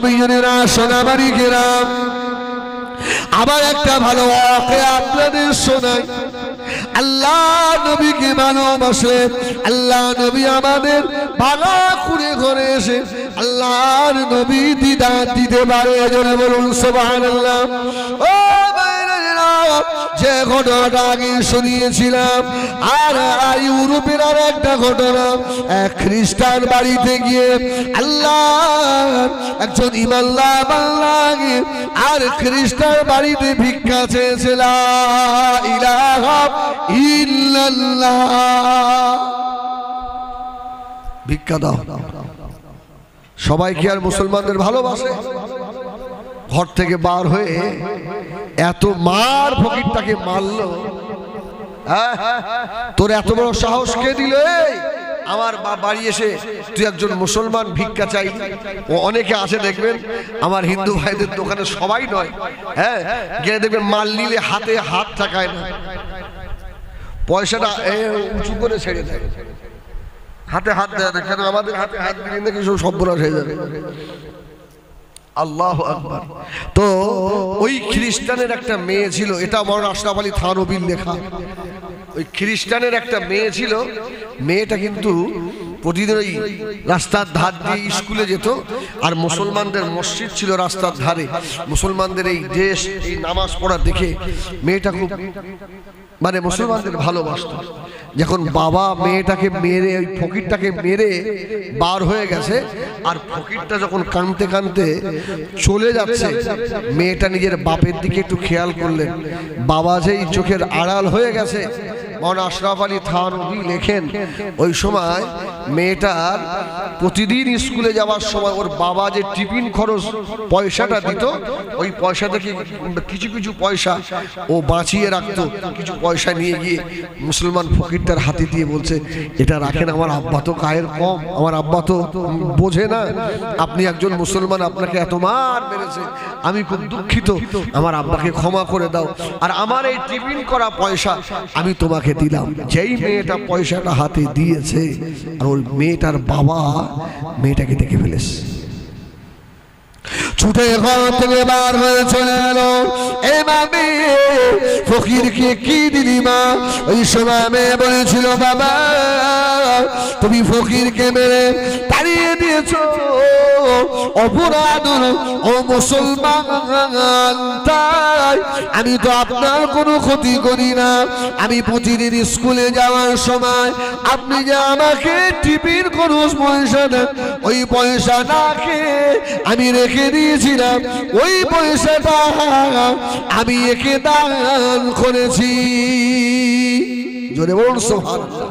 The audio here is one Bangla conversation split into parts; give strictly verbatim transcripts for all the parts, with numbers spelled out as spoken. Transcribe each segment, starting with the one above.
নবীরা সোনামারি গ্রাম। আবার একটা ভালো ওয়াকিয়া আপনাদের শোনাই। আল্লাহ নবীকে ভালোবাসে, আল্লাহ নবী আমাদের ভালো করে ঘরে এসে আল্লাহর নবী দিদার দিতে পারে। জোরে বলুন সুবহানাল্লাহ। ও যে ঘটনাটা আগে শুনিয়েছিলাম, আর ইউরোপের আর একটা ঘটনা, এক খ্রিস্টান বাড়িতে গিয়ে আল্লাহ একজন ইমানদার বান্দা আর খ্রিস্টান বাড়িতে ভিক্ষা চেয়েছে, লা ইলাহা ইল্লাল্লাহ, ভিক্ষা দাও। সবাই কি আর মুসলমানদের ভালোবাসে? ঘর থেকে বার হয়ে এত মার ফকিরটাকে মারলো। তোর এত বড় সাহস কে দিল? আমার বাড়ি এসে তুই একজন মুসলমান ভিক্ষা চাই। ও অনেকে আছে দেখবেন, আমার হিন্দু ভাইদের দোকানে সবাই নয়, হ্যাঁ গিয়ে দেখবেন মাল নিলে হাতে হাত ঠাকায় না, পয়সাটা উঁচু করে ছেড়ে দেয়, হাতে হাত দেয় না। কেন? আমাদের হাতে হাত দিলে নাকি সব সর্বনাশ হয়ে যাবে। আল্লাহু আকবার। তো ওই খ্রিস্টানের একটা মেয়ে ছিল, এটা মওলানা আশরাফ আলী থানভীর লেখা। ওই খ্রিস্টানের একটা মেয়ে ছিল, মেয়েটা কিন্তু প্রতিদিন ওই রাস্তার ধার দিয়ে স্কুলে যেত, আর মুসলমানদের মসজিদ ছিল রাস্তার ধারে। মুসলমানদের এই দেশ, এই নামাজ পড়া দেখে মেয়েটা খুব মানে মুসলমানদের ভালোবাসত। যখন বাবা মেয়েটাকে মেরে, ওই ফকিরটাকে মেরে বার হয়ে গেছে, আর ফকিরটা যখন কাঁদতে কাঁদতে চলে যাচ্ছে, মেয়েটা নিজের বাপের দিকে একটু খেয়াল করলেন। বাবা যেই চোখের আড়াল হয়ে গেছে, মওলানা আশরাফ আলী থানভী লেখেন ওই সময় মেয়েটার প্রতিদিন স্কুলে যাওয়ার সময় ওর বাবা যে টিফিন খরচ পয়সাটা দিত, ওই পয়সা থেকে কিছু কিছু পয়সা ও বাঁচিয়ে রাখতো। কিছু পয়সা নিয়ে গিয়ে মুসলমান ফকিরটার হাতে দিয়ে বলছে, এটা রাখেন, আমার আব্বা তো কায়ের কম, আমার আব্বা তো বোঝে না, আপনি একজন মুসলমান, আপনাকে এত মার মেরেছে, আমি খুব দুঃখিত, আমার আব্বাকে ক্ষমা করে দাও, আর আমার এই টিফিন করা পয়সা আমি তোমাকে দিলাম। যেই মেয়েটা পয়সাটা হাতে দিয়েছে, আর ওই মেয়েটার বাবা মেয়েটাকে দেখে ফেলেছে, ছুটে ঘর থেকে বার হয়ে চলে এলো। এ মামি, ফকিরকে কি দিলি মা? ওই সময় মেয়ে বলেছিল, বাবা তুমি ফকিরকে মেরে তাড়িয়ে দিয়েছো, অপরাধ ও মুসলমান, তাই আমি তো আপনার কোনো ক্ষতি করি না। আমি প্রতিদিন স্কুলে যাওয়ার সময় আপনি যে আমাকে টিফিন খরচ পয়সা দেন, ওই পয়সা না খেয়ে আমি রেখে দিয়েছিলাম, ওই পয়সাটা আমি একে দান করেছি। জোরে বলুন সুবহানাল্লাহ।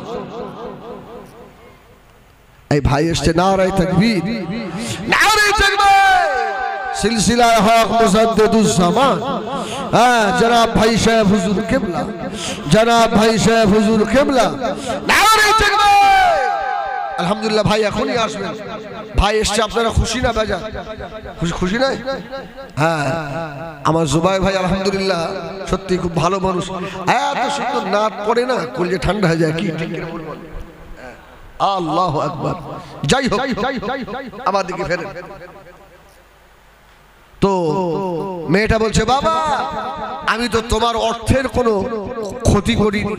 এই ভাই এসছে, নারায়ে তাকবীর, নারায়ে তাকবীর, সিলসিলা হক মুজাদ্দিদুজ জামান, হ্যাঁ জনাব ভাই সাহেব হুজুর কিবলা, জনাব ভাই সাহেব হুজুর কিবলা, নারায়ে তাকবীর। আলহামদুলিল্লাহ ভাই এখনই আসবেন। ভাই এসছে, আপনারা খুশি না বেজার? খুশি খুশি নাই? হ্যাঁ, আমার জুবাই ভাই আলহামদুলিল্লাহ সত্যি খুব ভালো মানুষ, এত সুন্দর নাচ পড়ে না, কলিজা ঠান্ডা হয়ে যায়। কি আল্লাহু আকবার। যাই হোক, আমার দিকে ফেরেন। তো মেয়েটা বলছে, বাবা আমি তো তোমার অর্থের কোনো ক্ষতি করিনি,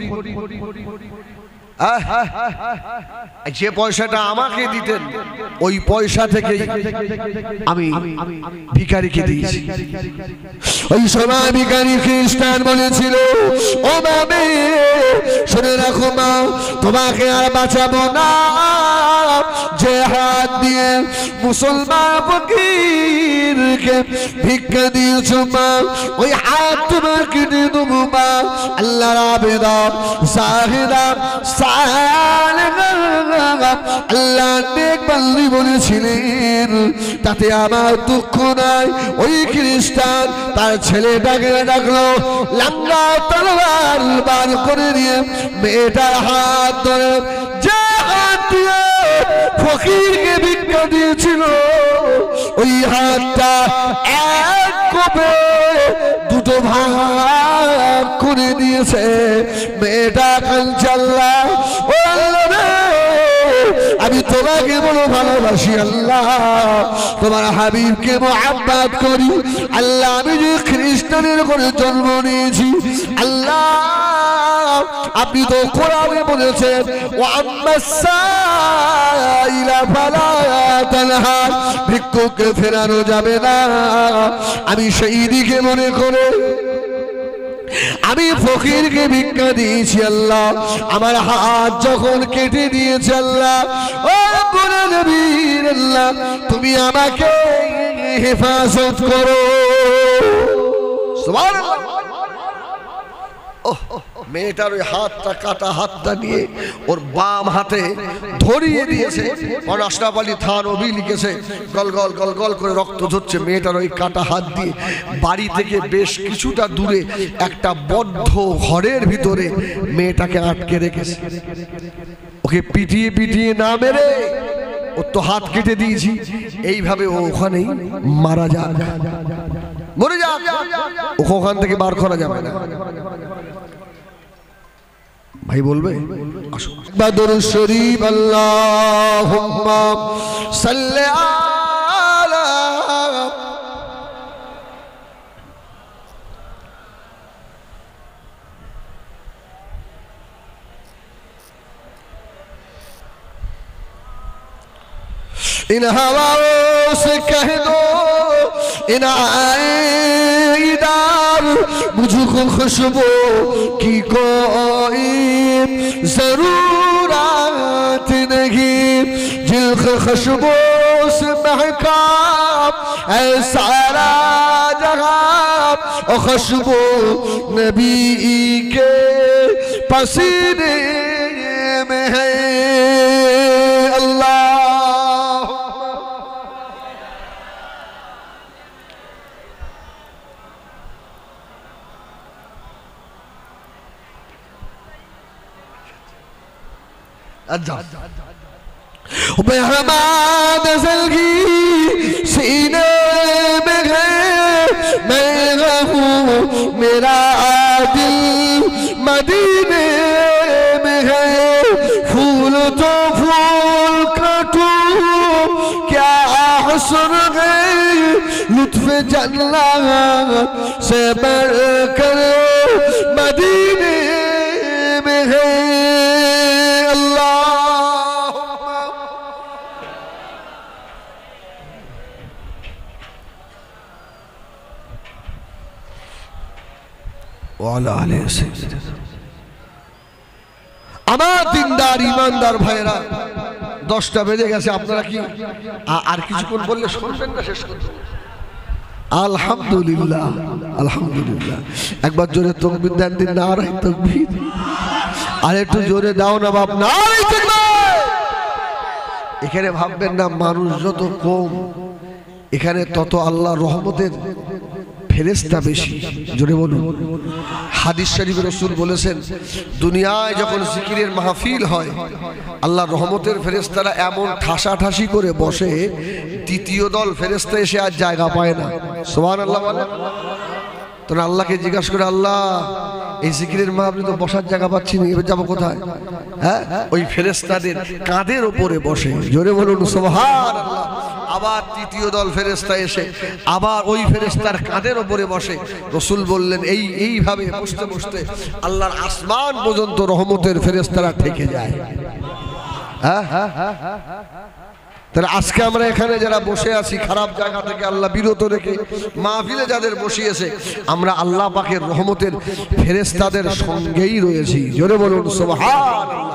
যে পয়সাটা আমাকে দিতেন ওই পয়সা থেকে আমি ভিখারিকে দিয়েছি। ওই সময় ভিখারি খ্রিস্টান বলেছিল, ও মামি শুনে রাখো মা, তোমাকে আর বাঁচাবো না, যে হাত দিয়ে মুসলমান ফকিরকে ভিক্ষা দিয়েছো মা, ওই হাত তোমার কেটে দেবো মা। আল্লাহর আবেদন সাহিদা আল্লাহ নেক বান্দি বলেছিলেন, তাতে আমার দুঃখ নাই। ওই খ্রিস্টান তার ছেলেটাকে ডাকলো, লাঙ্গা তলোয়ার বার করে নিয়ে মেয়েটার হাত ধরে, যে হাত দিয়ে ফকিরকে ভিক্ষা দিয়েছিল ওই হাতটা এক কোপে দুটো ভাগ করে দিয়েছে। মেয়েটা কাঞ্চাল্লা, ও আল্লাহ রে, আমি তোমাকে বড় ভালোবাসি আল্লাহ, তোমার হাবিবকে মুহাব্বত করি আল্লাহ। আমি যে খ্রিস্টানের ঘরে জন্ম নিয়েছি আল্লাহ, আপনি তো কোরআনে বলেছেন ওয়া আম্মাস সাইলা ফালা তানহার, ভিক্ষুককে ফেরানো যাবে না। আমি সেই দিকে মনে করে আমি ফকিরকে ভিক্ষা দিয়েছি আল্লাহ। আমার হাত যখন কেটে দিয়েছে আল্লাহ, ও রব্বুল আলামিন আল্লাহ, তুমি আমাকে হেফাজত করো। সুবহানাল্লাহ। মেয়েটার ওই হাতটা কাটা হাতটা নিয়ে ওর বাম হাতে ধরিয়ে দিয়েছে। আশরাফ আলী থানভী লিখেছে গল গল গল গল করে রক্ত ঝরছে মেয়েটার ওই কাটা হাত দিয়ে। বাড়ি থেকে বেশ কিছুটা দূরে একটা বদ্ধ ঘরের ভিতরে মেয়েটাকে আটকে রেখেছে। ওকে পিটিয়ে পিটিয়ে না মেরে ওর তো হাত কেটে দিয়েছি, এইভাবে ও ওখানেই মারা যাক, মরে যাক, ওকে ওখান থেকে বার করা যাবে না। ভাই বলবে দরুদ শরীফ আল্লাহুম্মা সাল্লি আলা इन हवाओं से कह दो इन आईदार मुझको खुशबू की कोई जरूरत नहीं, जिल्क खुशबू से महका है सारा जहां, और खुशबू नबी के पसीने में है। अल्लाह मेहमान जलगी सीने में है, मैं रहूं मेरा दिल मदीने में है। फूल तो फूल काटूं क्या हुस्न है, लुत्फ जन्नत से बढ़कर मदीने में है। আমার দিনদার ইমানদার ভাইরা, দশটা বেজে গেছে, আপনারা কি আর কিছুক্ষণ বললে শুনবেন না? শেষ করতে আলহামদুলিল্লাহ আলহামদুলিল্লাহ। একবার জোরে তাকবীর দেন দিন, নারায়ে তাকবীর। আর একটু জোরে দাও না বাপ, নারায়ে তাকবীর। এখানে ভাববেন না মানুষ যত কম এখানে তত আল্লাহর রহমতের ফেরেশতা বেশি। জোরে বলুন। হাদিস শরীফে রাসূল বলেছেন দুনিয়ায় যখন জিকিরের মাহফিল হয় আল্লাহর রহমতের ফেরেশতারা এমন ঠাসাঠাসি করে বসে, দ্বিতীয় দল ফেরেশতা এসে আর জায়গা পায় না। সুবহানাল্লাহ বলে। তখন আল্লাহকে জিজ্ঞাসা করে, আল্লাহ এই জিকিরের মাহফিলে তো বসার জায়গা পাচ্ছি না, এবার যাবো কোথায়? হ্যাঁ, ওই ফেরেশতাদের কাঁধের উপরে বসে। জোরে বলুন সুবহানাল্লাহ। আবার তৃতীয় দল ফেরেশতা এসে আবার ওই ফেরেশতার কাঁধের উপরে বসে। রাসূল বললেন এই এইভাবে বসতে বসতে আল্লাহর আসমান পর্যন্ত রহমতের ফেরেশতারা থেকে যায়। হ্যাঁ, তাহলে আজকে আমরা এখানে যারা বসে আছি খারাপ জায়গা থেকে আল্লাহ বিরত রেখে মাহফিলে যাদের বসিয়েছে, আমরা আল্লাহ পাকের রহমতের ফেরেশতাদের সঙ্গেই রয়েছি। জোরে বলুন সুবহানাল্লাহ।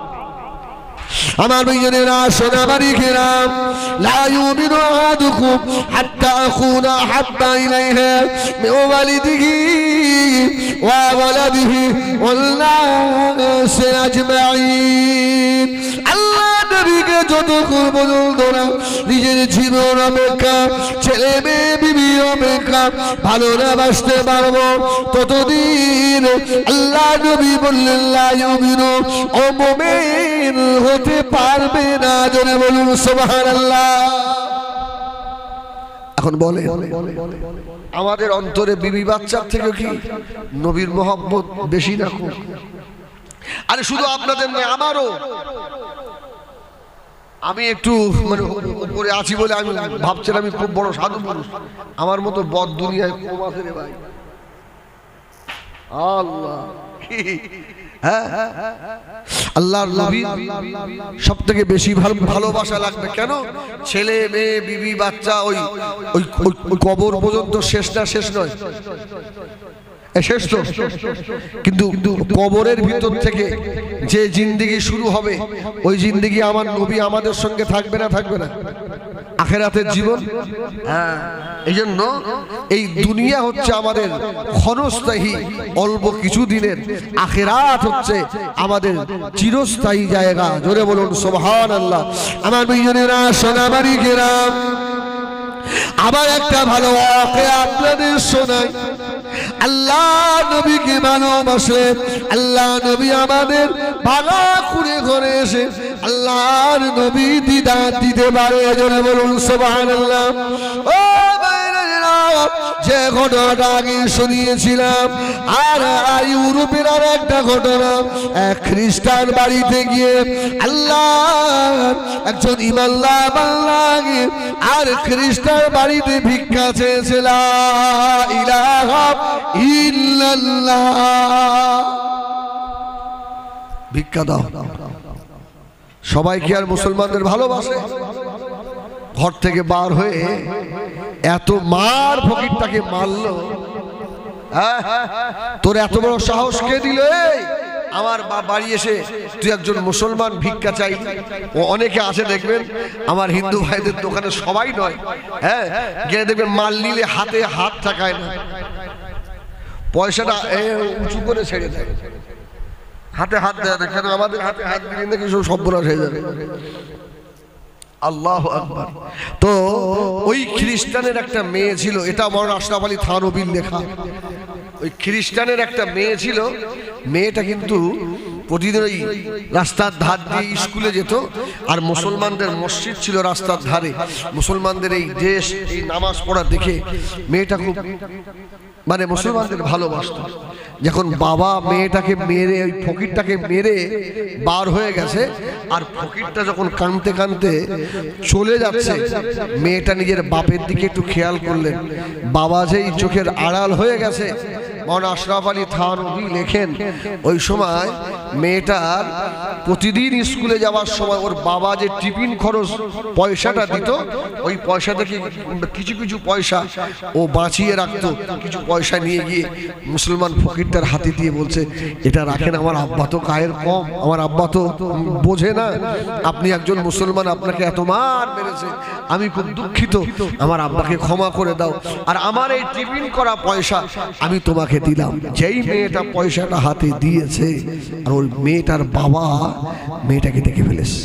আমার ভাইয়েরা, সোনাবাড়ি কেরাম, লা ইউমিনু আহাদুকুম হাত্তা আকুনা হাব্বা ইলাইহি মিন ওয়ালিদিহি ওয়া ওয়ালাদিহি ওয়াল নাসি আজমাইন। আল্লাহ নবীকে যতক্ষণ পর্যন্ত না নিজের জীবন অপেক্ষা, ছেলে মেয়ে বিবি অপেক্ষা ভালো না বাসতে পারবো, ততদিন আল্লাহ নবী বললেন লা ইউমিনু, ও মুমিন হতে পারবে না। জোরে বলুন সুবহানাল্লাহ। এখন বলে আমাদের অন্তরে বিবি বাচ্চার থেকে কি নবীর মহব্বত বেশি না কম? আরে শুধু আপনাদের নয়, আমারও আমি একটু মানে উপরে আছি বলে আমি ভাবছিলাম আমি খুব বড় সাধু পুরুষ, আমার মতো বদ দুনিয়ায় কম আছে রে ভাই। আল্লাহ হ্যাঁ, আল্লাহর নবী সব থেকে বেশি ভালোবাসা লাগবে কেন? ছেলে মেয়ে বিবি বাচ্চা ওই ওই কবর পর্যন্ত শেষ না, শেষ নয় শেষ তো, কিন্তু কবরের ভিতর থেকে যে জিন্দেগি শুরু হবে ওই জিন্দেগি আমার নবী আমাদের সঙ্গে থাকবে না, থাকবে না আখিরাতের জীবন। হ্যাঁ, এই জন্য এই দুনিয়া হচ্ছে আমাদের ক্ষণস্থায়ী অল্প কিছু দিনের, আখিরাত হচ্ছে আমাদের চিরস্থায়ী জায়গা। জোরে বলুন সুবহানাল্লাহ। আমার বিজনেরা সোনামারি গ্রাম, আবার একটা ভালো ওয়াকিয়া আপনাদের শোনাই। আল্লাহ নবীকে ভালোবাসে, আল্লাহ নবী আমাদের ভালো করে ঘরে এসে আল্লাহর নবী দিদার দিতে পারে। জোরে বলুন সুবহানাল্লাহ। ও যে ঘটনাটা আগে শুনিয়েছিলাম, আর ইউরোপের আর একটা ঘটনা, এক খ্রিস্টান বাড়িতে গিয়ে আল্লাহ একজন ইমানদার বান্দা আর খ্রিস্টান বাড়িতে ভিক্ষা চেয়েছে, লা ইলাহা ইল্লাল্লাহ, ভিক্ষা দাও। সবাই কি আর মুসলমানদের ভালোবাসে? ঘর থেকে বার হয়ে এত মার ফকিরটাকে মারলো। হ্যাঁ, তোর এত বড় সাহস কে দিল? আমার বাড়ি এসে তুই একজন মুসলমান ভিক্ষা চাই। ও অনেকে আছে দেখবেন, আমার হিন্দু ভাইদের দোকানে সবাই নয়, হ্যাঁ গিয়ে দেখবেন মাল নিলে হাতে হাত ঠাকায় না, পয়সাটা উঁচু করে ছেড়ে দেয়, হাতে হাত দেয় না। কেন? আমাদের হাতে হাত দিলে নাকি সব সর্বনাশ হয়ে যাবে। আল্লাহু আকবার। তো ওই খ্রিস্টানের একটা মেয়ে ছিল, এটা আমার আশরাফ আলী থানবীর লেখা। ওই খ্রিস্টানের একটা মেয়ে ছিল, মেয়েটা কিন্তু প্রতিদিন ওই রাস্তার ধার দিয়ে স্কুলে যেত, আর মুসলমানদের মসজিদ ছিল রাস্তার ধারে। মুসলমানদের এই দেশ, এই নামাজ পড়া দেখে মেয়েটা খুব মানে মুসলমানদের ভালোবাসত। যখন বাবা মেয়েটাকে মেরে, ওই ফকিরটাকে মেরে বার হয়ে গেছে, আর ফকিরটা যখন কাঁদতে কাঁদতে চলে যাচ্ছে, মেয়েটা নিজের বাপের দিকে একটু খেয়াল করলেন। বাবা যেই চোখের আড়াল হয়ে গেছে, মাওলানা আশরাফ আলী থানভী লেখেন ওই সময় মেয়েটার প্রতিদিন স্কুলে যাওয়ার সময় ওর বাবা যে টিফিন খরচ পয়সাটা দিত, ওই পয়সা থেকে কিছু কিছু পয়সা ও বাঁচিয়ে রাখতো। কিছু পয়সা নিয়ে গিয়ে মুসলমান ফকিরটার হাতে দিয়ে বলছে, এটা রাখেন, আমার আব্বা তো কায়ের কম, আমার আব্বা তো বোঝে না, আপনি একজন মুসলমান, আপনাকে এত মার মেরেছে, আমি খুব দুঃখিত, আমার আব্বাকে ক্ষমা করে দাও, আর আমার এই টিফিন করা পয়সা আমি তোমাকে দিলাম। যেই মেয়েটা পয়সাটা হাতে দিয়েছে, আর ওই মেয়েটার বাবা মেয়েটাকে দেখে ফেলেছে,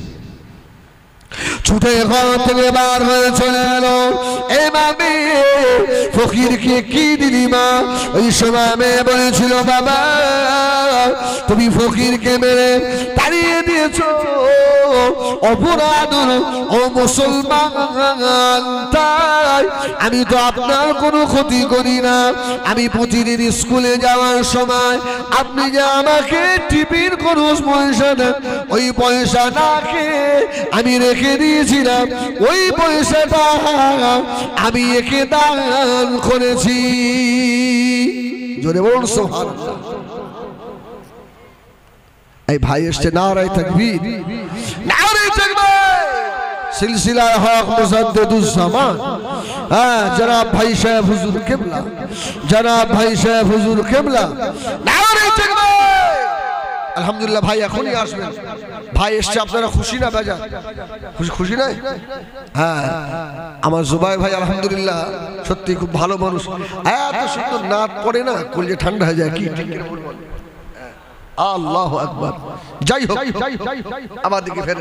ছুটে ঘর থেকে বার হয়ে চলে এলো। এ মামি, ফকিরকে কি দিলি মা? ওই সময় মেয়ে বলেছিল, বাবা তুমি ফকিরকে মেরে তাড়িয়ে দিয়েছো, অপরাধ ও মুসলমান, তাই আমি তো আপনার কোনো ক্ষতি করি না। আমি প্রতিদিন স্কুলে যাওয়ার সময় আপনি যে আমাকে টিফিন খরচ পয়সা দেন, ওই পয়সাটাকে আমি রেখে দিয়েছিলাম, ওই পয়সাটা আমি একে দান করেছি। জোরে বলুন সুবহানাল্লাহ। এই ভাই এসছে, নারায়ে তাকবীর, নারায়ে তাকবীর, সিলসিলা হক মুজাদ্দিদুজ জামান, হ্যাঁ জনাব ভাই সাহেব হুজুর কিবলা, জনাব ভাই সাহেব হুজুর কিবলা, নারায়ে তাকবীর। আলহামদুলিল্লাহ ভাই এখনই আসবেন, ভাই এসছে, আপনারা খুশি না বেজার? খুশি খুশি নাই? হ্যাঁ, আমার জুবাই ভাই আলহামদুলিল্লাহ সত্যি খুব ভালো মানুষ, এত সুন্দর নাচ পড়ে না, কলিজা ঠান্ডা হয়ে যায়। কি আল্লাহু আকবার। যাই হোক, আমার দিকে ফেরেন।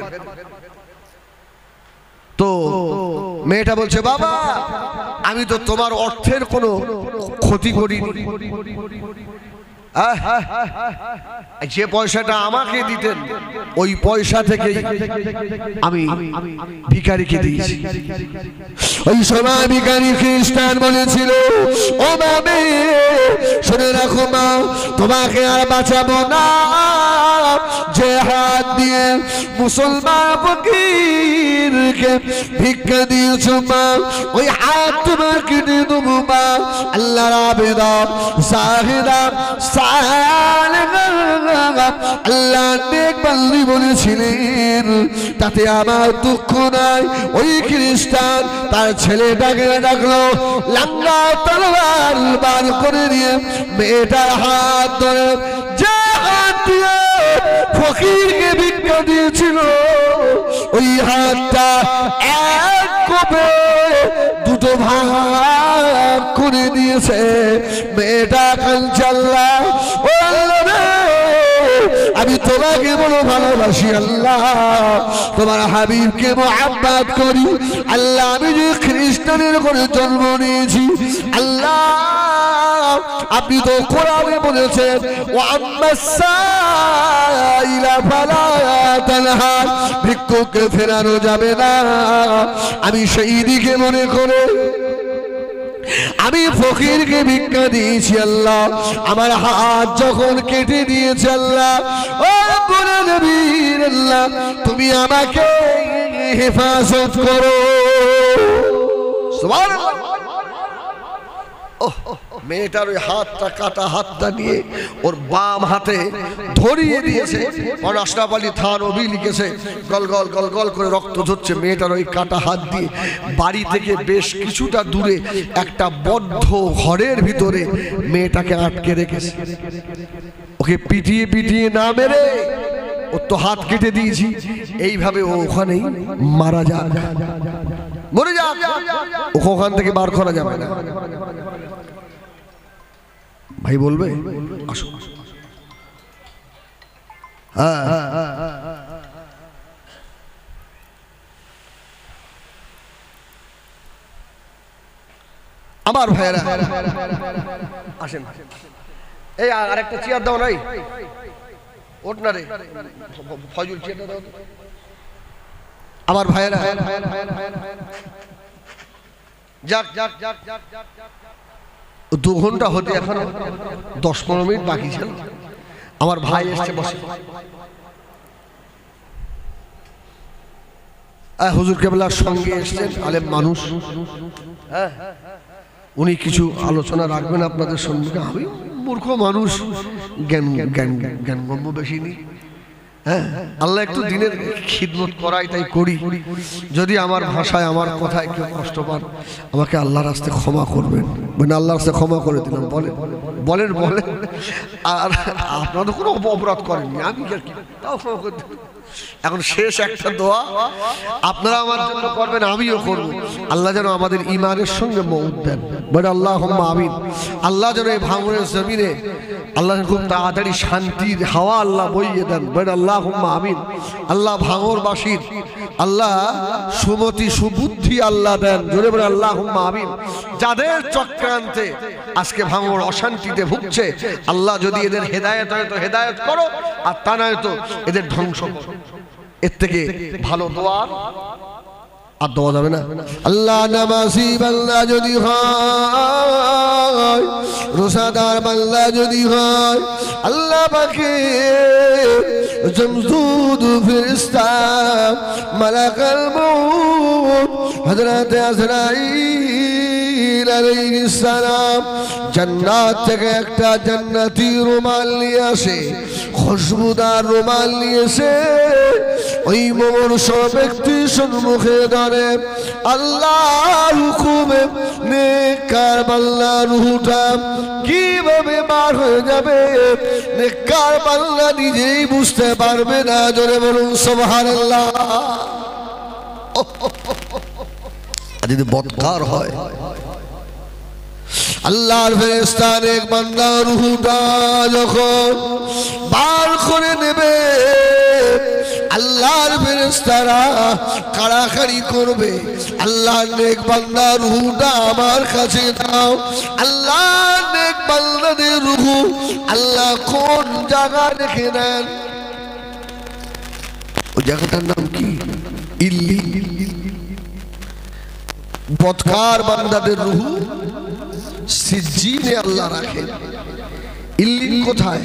তো মেয়েটা বলছে, বাবা আমি তো তোমার অর্থের কোনো ক্ষতি করিনি, যে পয়সাটা আমাকে দিতেন ওই পয়সা থেকে আমি ভিখারিকে দিয়েছি। ওই সময় ভিখারি খ্রিস্টান বলেছিল, ও বাবে শুনে রাখো মা, তোমাকে আর বাঁচাবো না, যে হাত দিয়ে মুসলমান ফকিরকে ভিক্ষা দিয়েছো মা, ওই হাত তোমার কেটে দেবো মা। আল্লাহ রাবেদা সাহেদা আল্লাহ নেক বান্দি বলেছিলেন, তাতে আমার দুঃখ নাই। ওই খ্রিস্টান তার ছেলেটাকে ডাকলো, লাঙ্গা তলোয়ার বার করে নিয়ে মেয়েটার হাত ধরে, যে হাত দিয়ে ফকিরকে ভিক্ষা দিয়েছিল ওই হাতটা এক কোপে দুটো ভাগ করে দিয়েছে। মেয়েটা কাঁদছে, আল্লাহ ও আল্লাহ, আমি তোমাকে বড় ভালোবাসি আল্লাহ, তোমার হাবিবকে মুহাব্বত করি আল্লাহ। আমি যে খ্রিস্টানের করে জন্ম নিয়েছি আল্লাহ, আপনি তো কোরআনে বলেছেন, ও আম্মাস সাইলা ফালা তানহার, ভিক্ষুককে ফেরানো যাবে না। আমি সেই দিকে মনে করে আমি ফকিরকে ভিক্ষা দিয়েছি আল্লাহ। আমার হাত যখন কেটে দিয়েছে আল্লাহ, ও রব্বুল আলামিন আল্লাহ, তুমি আমাকে হেফাজত করো। সুবহানাল্লাহ। মেয়েটার ওই হাতটা কাটা হাতটা নিয়ে ওর বাম হাতে ধরিয়ে দিয়েছে। আশরাফ আলী থানভী লিখেছে, গল গল গল গল করে রক্ত ঝরছে। মেয়েটার ওই কাটা হাত দিয়ে বাড়ি থেকে বেশ কিছুটা দূরে একটা বদ্ধ ঘরের ভিতরে মেয়েটাকে আটকে রেখেছে। ওকে পিটিয়ে পিটিয়ে না মেরে, ওর তো হাত কেটে দিয়েছি, এইভাবে ও ওখানেই মারা যাক, মরে যাক, ওকে ওখান থেকে বার করা যাবে না। ভাই বলবে আসো। হ্যাঁ, আমার ভাইয়েরা আসেন। এই আরেকটা চেয়ার দাও নাই, ওঠ না রে ফজল, চেয়ারটা দাও। আমার ভাইয়েরা যাক যাক যাক যাক যাক দু ঘন্টা হতে এখন দশ পনেরো মিনিট বাকি ছিল। আমার ভাই এসছে, বসে। হুজুর কেবলার সঙ্গে এসছেন আলেম মানুষ, হ্যাঁ, উনি কিছু আলোচনা রাখবেন আপনাদের সম্মুখে। আমি মূর্খ মানুষ, জ্ঞান জ্ঞান জ্ঞানগম্য বেশি নেই। হ্যাঁ, আল্লাহ একটু দিনের খিদমত করাই, তাই করি। যদি আমার ভাষায় আমার কথায় কেউ কষ্ট পান, আমাকে আল্লাহর রাস্তায় ক্ষমা করবেন। মানে আল্লাহর রাস্তায় ক্ষমা করে দিলাম, বলেন বলেন বলেন। আর আপনারা কোনো অপরাধ করেননি, আমি কি তাও ক্ষমা করে দিলাম। এখন শেষ একটা দোয়া আপনারা আমার জন্য করবেন, আমিও করব। আল্লাহ যেন আমাদের ঈমানের সঙ্গে মওত দেন, বলে আল্লাহুম্মা আমিন। আল্লাহ যেন এই ভাঙনের জমিনে আল্লাহ খুব তাড়াতাড়ি শান্তির হাওয়া আল্লাহ বইয়ে দেন, বলে আল্লাহুম্মা আমিন। আল্লাহ ভাঙরবাসীর আল্লাহ সুমতি সুবুদ্ধি আল্লাহ দেন, জোরে বলে আল্লাহুম্মা আমিন। যাদের চক্রান্তে আজকে ভাঙর অশান্তিতে ভুগছে, আল্লাহ যদি এদের হেদায়েত হয় তো হেদায়েত করো, আর তা নয় তো এদের ধ্বংস করো। এর থেকে ভালো দোয়া আর দেওয়া যাবে না। আল্লাহ নামাজি বান্দা যদি হয়, রোজাদার বান্দা যদি হয়, আল্লাহ পাকে জমজুদ ফেরেশতা মালাকুল মউত হযরত আজরাইল আলাইহিস সালাম জান্নাত থেকে একটা জান্নাতি রুমাল নিয়ে আসে, খুশবুদার রুমাল নিয়ে এসে ওই মুমূর্ষ ব্যক্তি সম্মুখে ধরে। আল্লাহর হুকুমে নেককার বান্দার রূহটা কিভাবে বার হয়ে যাবে নেককার বান্দা নিজেই বুঝতে পারবে না। জোরে বলুন সুবহানাল্লাহ। যদি বদকার হয়, আল্লাহর ফেরেশতা এক বান্দার রূহটা যখন বার করে নেবে, আল্লাহর ফেরেশতারা কাড়াকাড়ি করবে, আল্লাহর নেক বান্দার রূহটা আমার কাছে দাও। আল্লাহর নেক বান্দাদের রূহ আল্লাহ কোন জায়গায় রেখে দেন? ওই জায়গাটার নাম কি? ইল্লিন। বদকার বান্দাদের রূহ সিজ্জিনে আল্লাহ রাখে। ইল্লিন কোথায়?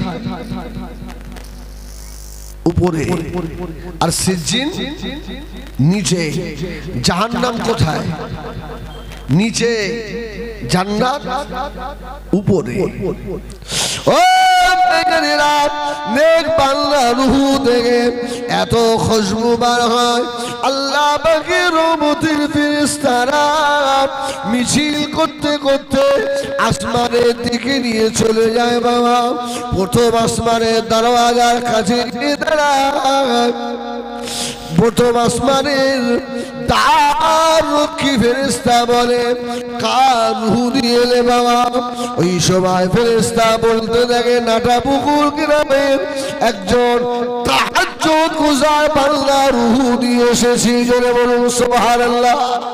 উপরে। আর সিজ্জিন নিচে। জাহান্নাম কোথায়? নিচে। জান্নাত উপরে। ও বেগানেরা, নেক বান্দা রূহ থেকে এত খুশবু বার হয়, আল্লাহ পাকের রহমতের ফেরেশতারা মিছিল করতে করতে আসমানের দিকে নিয়ে চলে যায়। বাবা, প্রথম আসমানের দরওয়াজার কাছে গিয়ে দাঁড়ায়। প্রথম আসমানের তার রক্ষী ফেরেশতা বলে, কার রূহ নিয়ে এলে বাবা? ওই সময় ফেরেশতা বলতে থাকে, নাটাপুকুর গ্রামের একজন তাহাজ্জুদ গুজার বান্দা রূহ নিয়ে এসেছি। জোরে বলুন সুবহানাল্লাহ।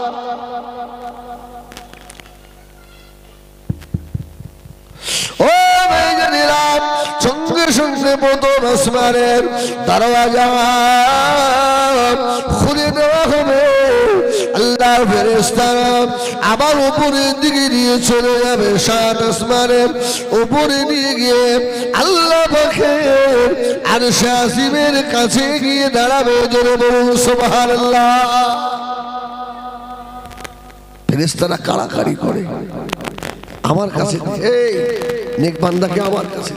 ও ভাইজানেরা, সঙ্গে সঙ্গে প্রথম আসমানের দরওয়াজা খুলে দেওয়া হবে। আল্লাহর ফেরেশতারা আবার উপরের দিকে নিয়ে চলে যাবে। সাত আসমানের উপরে নিয়ে গিয়ে আল্লাহ পাকের আরশে আজিমের কাছে গিয়ে দাঁড়াবে। জোরে বলুন সুবহানাল্লাহ। ফেরেশতারা কাড়াকাড়ি করে, আমার কাছে এই নেক বান্দাকে আমার কাছে।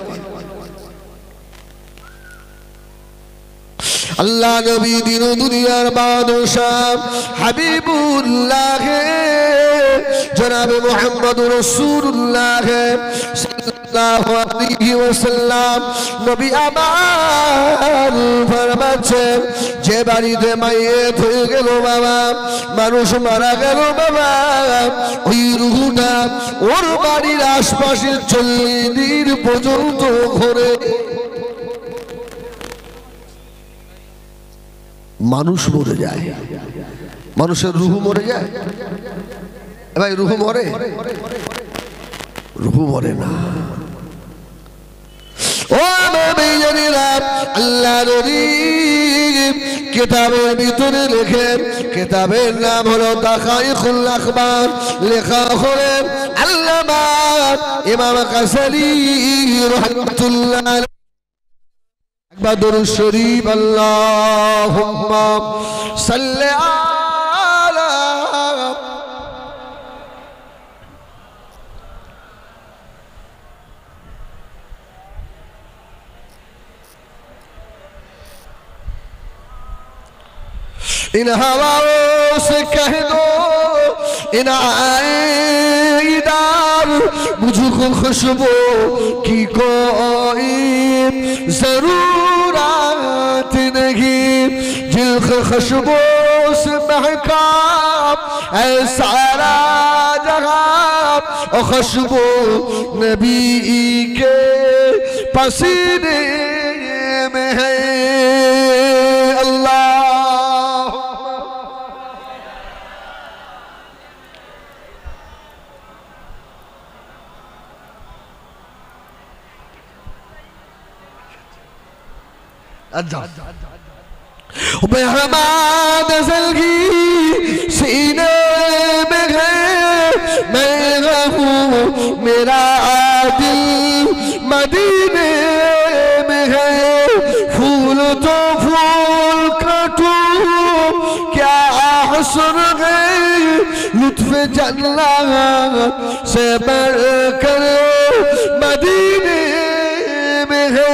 আল্লাহ নবী দিন দুনিয়ার বাদশাহ হাবিবুল্লাহ জনাবে মুহাম্মদুর রাসূলুল্লাহ সাল্লাল্লাহু আলাইহি ওয়াসাল্লাম নবী আমার ফরমাচ্ছেন, যে বাড়িতে মাইয়িত হয়ে গেল বাবা, মানুষ মারা গেল বাবা, ওই রূহটা ওর বাড়ির আশপাশে চল্লিশ দিন পর্যন্ত ঘোরে। মানুষ মরে যায়, মানুষের রূহ মরে যায়। ভাই রূহ মরে? রূহ মরে না। ও ভাইজানেরা, আল্লাহ নবী কিতাবের ভিতরে লেখেন, কিতাবের নাম হলো দাখাইকুল আখবার, লেখা হলেন আল্লামা ইমাম গাযালি রাহমাতুল্লাহ। একবার দরুদ শরীফ আল্লাহুম্মা সাল্লি আলা इन हवाओं से कह दो इन आईदार मुझको खुशबू की कोई जरूरत नहीं, जिल्ख खुशबू से महका ऐ सारा जहां, और खुशबू नबी के पसीने में है। अल्लाह मेहमान जलगी सीने में है, मैं रहूं मेरा दिल मदीने में है। फूल तो फूल काटूं क्या हसर है, लुत्फ जन्नत से बढ़कर मदीने में है।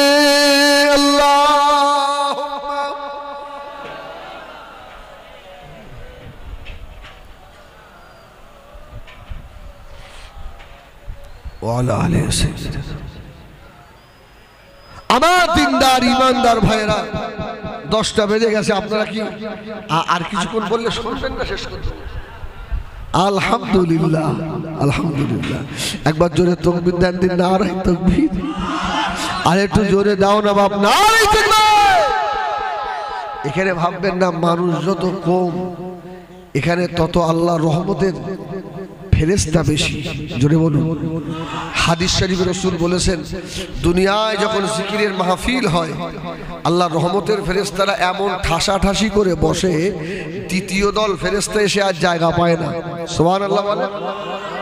আমার দিনদার ইমানদার ভাইরা, দশটা বেজে গেছে, আপনারা কি আর কিছুক্ষণ বললে শুনবেন না? শেষ করতে আলহামদুলিল্লাহ, আলহামদুলিল্লাহ। একবার জোরে তাকবীর দেন দিন, নারে তাকবীর। আর একটু জোরে দাও না বাপ, নারে তাকবীর। এখানে ভাববেন না মানুষ যত কম এখানে তত আল্লাহ রহমতের ফেরেশতা বেশি। জোরে বলুন। হাদিস শরীফে রাসূল বলেছেন, দুনিয়ায় যখন জিকিরের মাহফিল হয় আল্লাহর রহমতের ফেরেশতারা এমন ঠাসাঠাসি করে বসে, দ্বিতীয় দল ফেরেশতা এসে আর জায়গা পায় না। সুবহানাল্লাহ বলেন।